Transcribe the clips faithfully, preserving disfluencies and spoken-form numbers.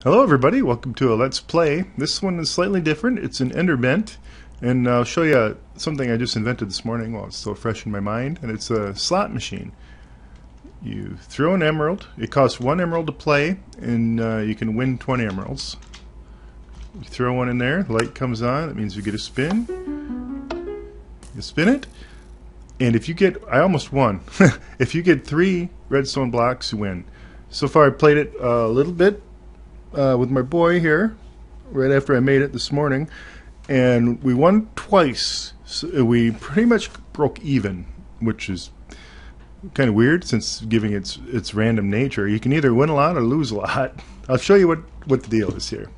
Hello everybody, welcome to a Let's Play. This one is slightly different. It's an Enderbent, and I'll show you something I just invented this morning while it's still fresh in my mind, and it's a slot machine. You throw an emerald, it costs one emerald to play, and uh, you can win twenty emeralds. You throw one in there, the light comes on, that means you get a spin. You spin it, and if you get, I almost won, if you get three redstone blocks, you win. So far I played it a little bit Uh, with my boy here right after I made it this morning, and we won twice. So we pretty much broke even, which is kind of weird since giving its its random nature. You can either win a lot or lose a lot. I'll show you what what the deal is here.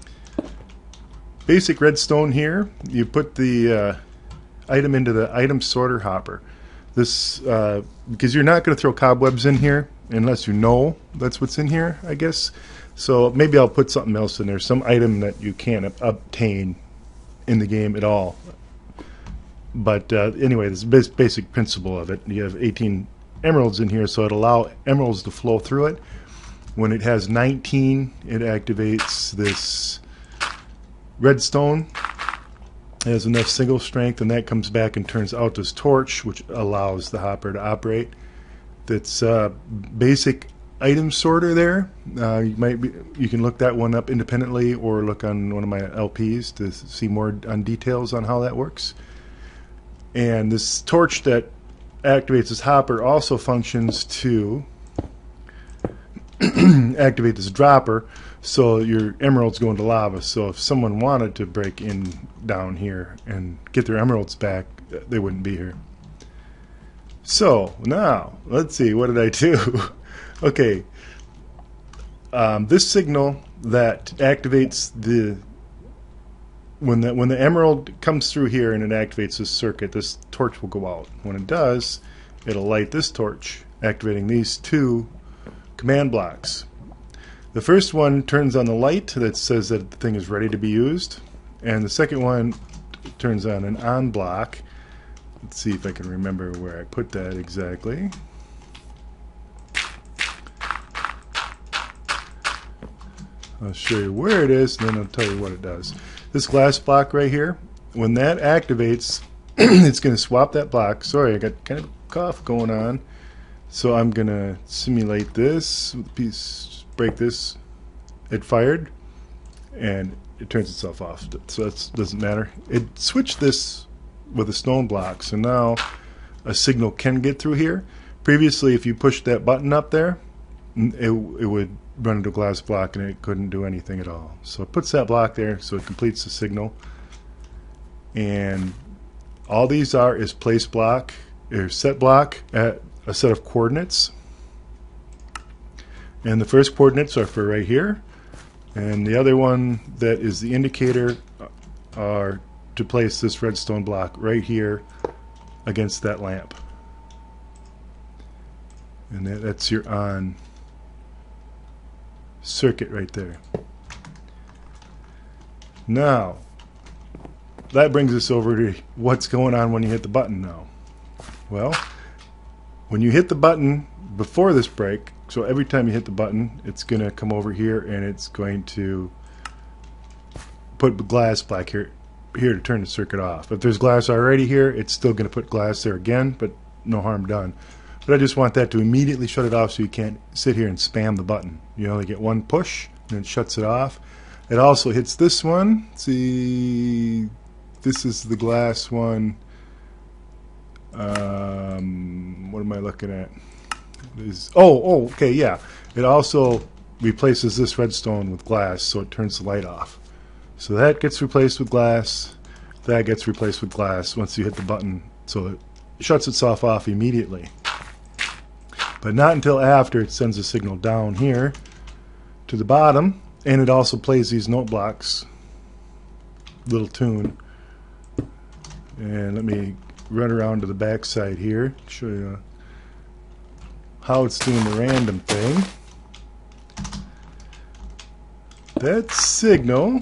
Basic redstone here. You put the uh, item into the item sorter hopper. This uh, because you're not going to throw cobwebs in here unless you know that's what's in here, I guess. So maybe I'll put something else in there, some item that you can't obtain in the game at all. But uh, anyway, this is the basic principle of it. You have eighteen emeralds in here, so it allows emeralds to flow through it. When it has nineteen, it activates this redstone. It has enough single strength, and that comes back and turns out this torch, which allows the hopper to operate. That's uh, basic item sorter there. Uh, you might be, you can look that one up independently or look on one of my L Ps to see more on details on how that works. And this torch that activates this hopper also functions to activate this dropper, so your emeralds go into lava. So if someone wanted to break in down here and get their emeralds back, they wouldn't be here. So now let's see, what did I do? Okay, um, this signal that activates the when the when the emerald comes through here and it activates this circuit, this torch will go out. When it does, it'll light this torch, activating these two command blocks. The first one turns on the light that says that the thing is ready to be used, and the second one turns on an on block. Let's see if I can remember where I put that exactly. I'll show you where it is, and then I'll tell you what it does. This glass block right here, when that activates, it's going to swap that block. Sorry, I got kind of a cough going on. So I'm going to simulate this with a piece, break this. It fired, and it turns itself off. So that doesn't matter. It switched this with a stone block, so now a signal can get through here. Previously, if you pushed that button up there, it, it would run into a glass block and it couldn't do anything at all. So it puts that block there so it completes the signal. And all these are is place block or set block at a set of coordinates. And the first coordinates are for right here, and the other one that is the indicator are to place this redstone block right here against that lamp. And that, that's your on circuit right there. Now that brings us over to what's going on when you hit the button now. Well, when you hit the button before this break, so every time you hit the button, it's going to come over here and it's going to put glass black here here to turn the circuit off. If there's glass already here, it's still going to put glass there again, but no harm done. But I just want that to immediately shut it off so you can't sit here and spam the button. You only get one push and it shuts it off. It also hits this one. See, this is the glass one. Um, what am I looking at? This, oh, oh, okay, yeah. It also replaces this redstone with glass, so it turns the light off. So that gets replaced with glass. That gets replaced with glass once you hit the button, so it shuts itself off immediately. But not until after it sends a signal down here to the bottom, and it also plays these note blocks, little tune. And let me run around to the back side here, show you how it's doing the random thing. That signal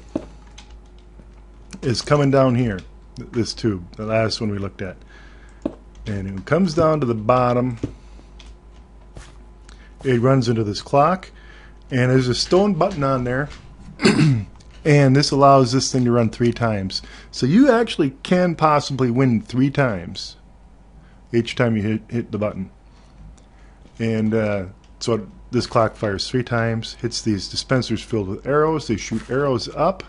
is coming down here, this tube, the last one we looked at. And it comes down to the bottom. It runs into this clock, And there's a stone button on there. And this allows this thing to run three times. So you actually can possibly win three times each time you hit, hit the button. And uh, so this clock fires three times, hits these dispensers filled with arrows. They shoot arrows up.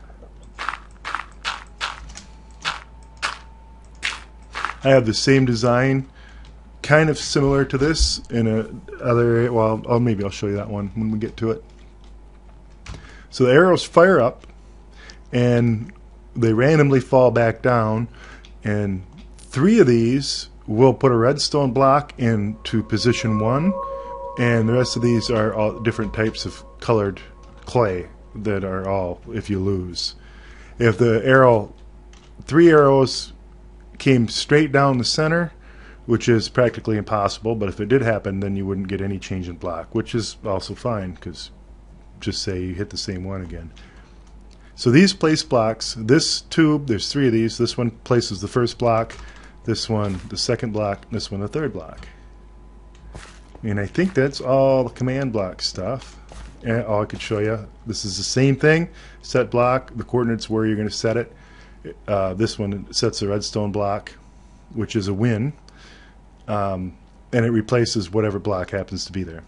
I have the same design, kind of similar to this in a other, well, oh, maybe I'll show you that one when we get to it. So the arrows fire up, and they randomly fall back down, and three of these will put a redstone block into position one, and the rest of these are all different types of colored clay that are all if you lose. If the arrow, three arrows came straight down the center, which is practically impossible, but if it did happen, then you wouldn't get any change in block, which is also fine, because just say you hit the same one again. So these place blocks, this tube, there's three of these. This one places the first block, this one the second block, this one the third block. And I think that's all the command block stuff. And all I could show you, this is the same thing. Set block, the coordinates where you're going to set it. Uh, this one sets the redstone block, which is a win. Um, and it replaces whatever block happens to be there.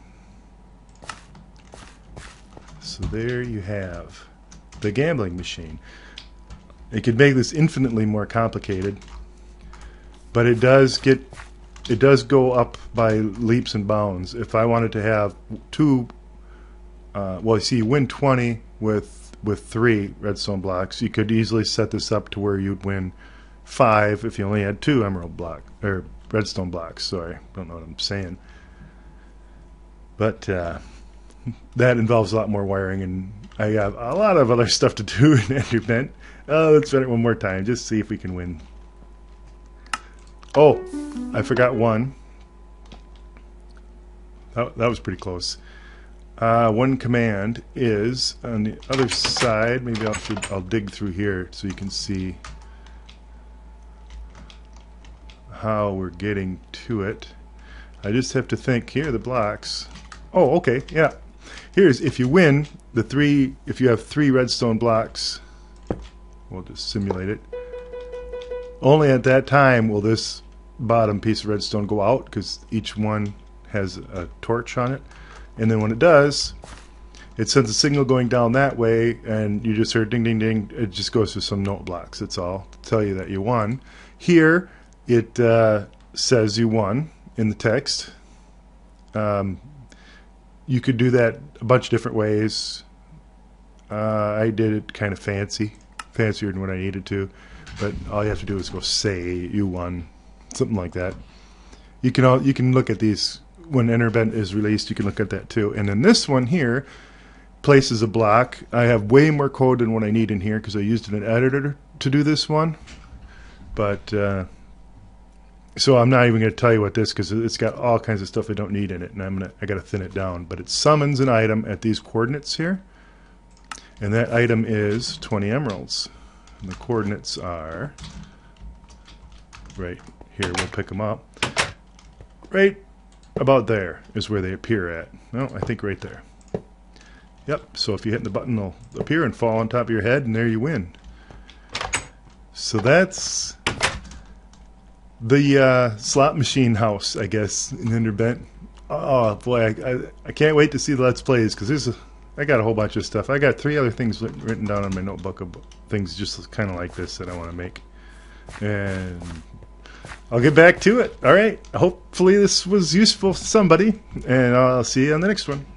So there you have the gambling machine. It could make this infinitely more complicated, but it does get it does go up by leaps and bounds. If I wanted to have two, uh, well, you see, you win twenty with with three redstone blocks. You could easily set this up to where you'd win five if you only had two emerald block or redstone blocks. Sorry, don't know what I'm saying, but. Uh, That involves a lot more wiring, and I have a lot of other stuff to do in Enderbent. Uh, let's run it one more time, just see if we can win. Oh, I forgot one. That, that was pretty close. Uh, one command is on the other side. Maybe I'll, should, I'll dig through here so you can see how we're getting to it. I just have to think here, the blocks. Oh, okay, yeah. Here's if you win the three, if you have three redstone blocks, we'll just simulate it. Only at that time will this bottom piece of redstone go out, because each one has a torch on it. And then when it does, it sends a signal going down that way, and you just hear ding, ding, ding. It just goes through some note blocks. That's all to tell you that you won. Here, it uh, says you won in the text. Um, You could do that a bunch of different ways. Uh, I did it kind of fancy, fancier than what I needed to, but all you have to do is go say you won, something like that. You can all, you can look at these when Enderbent is released. You can look at that too. And then this one here places a block. I have way more code than what I need in here because I used an editor to do this one. But uh, so I'm not even going to tell you what this, because it's got all kinds of stuff I don't need in it, and I'm gonna I got to thin it down. But it summons an item at these coordinates here, and that item is twenty emeralds. And the coordinates are right here. We'll pick them up. Right about there is where they appear at. No, I think right there. Yep. So if you hit the button, they'll appear and fall on top of your head, and there you win. So that's the uh, slot machine house, I guess, in Enderbent. Oh boy, I, I, I can't wait to see the Let's Plays, because there's a, I got a whole bunch of stuff. I got three other things written down on my notebook of things just kind of like this that I want to make, and I'll get back to it. All right. Hopefully this was useful to somebody, and I'll see you on the next one.